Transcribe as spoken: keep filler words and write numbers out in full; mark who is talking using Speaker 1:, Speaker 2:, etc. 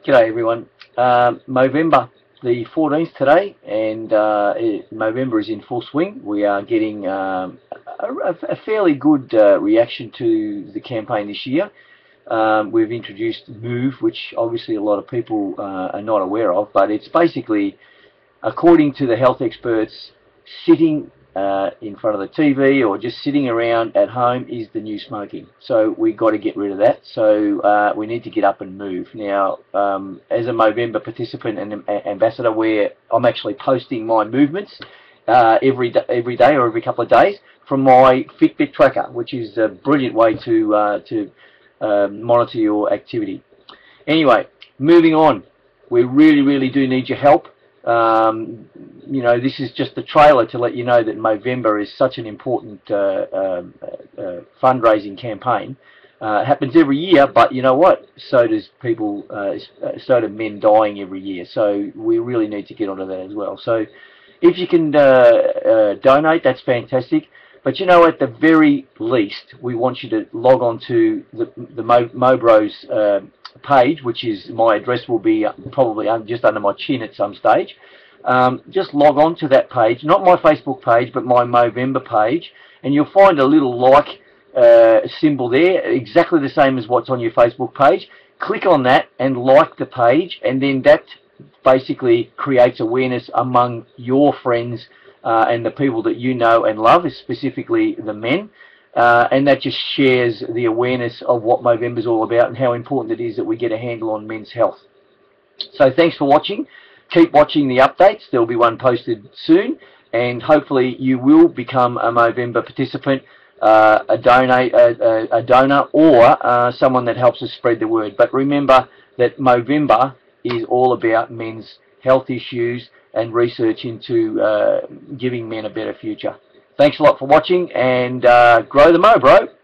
Speaker 1: G'day everyone. Um, Movember the fourteenth today, and uh, it, Movember is in full swing. We are getting um, a, a fairly good uh, reaction to the campaign this year. Um, we've introduced Move, which obviously a lot of people uh, are not aware of, but it's basically, according to the health experts, sitting uh, in front of the T V or just sitting around at home is the new smoking. So we've got to get rid of that. So uh, we need to get up and move. Now, um, as a Movember participant and ambassador, where I'm actually posting my movements uh, every, every day or every couple of days from my Fitbit tracker, which is a brilliant way to, uh, to uh, monitor your activity. Anyway, moving on. We really, really do need your help. Um, you know, this is just the trailer to let you know that Movember is such an important uh, uh, uh, fundraising campaign. Uh, it happens every year, but you know what? So does people, uh, so do men dying every year. So we really need to get onto that as well. So if you can uh, uh, donate, that's fantastic. But you know, at the very least, we want you to log on to the, the Mo MOBRO's uh, page, which is, my address will be probably just under my chin at some stage. Um, just log on to that page, not my Facebook page, but my Movember page, and you'll find a little like uh, symbol there, exactly the same as what's on your Facebook page. Click on that and like the page, and then that basically creates awareness among your friends uh, and the people that you know and love, specifically the men. Uh, and that just shares the awareness of what Movember is all about and how important it is that we get a handle on men's health. So thanks for watching. Keep watching the updates. There will be one posted soon, and hopefully you will become a Movember participant, uh, a, donate, a, a, a donor, or uh, someone that helps us spread the word. But remember that Movember is all about men's health issues and research into uh, giving men a better future. Thanks a lot for watching, and uh, grow the Mo, bro.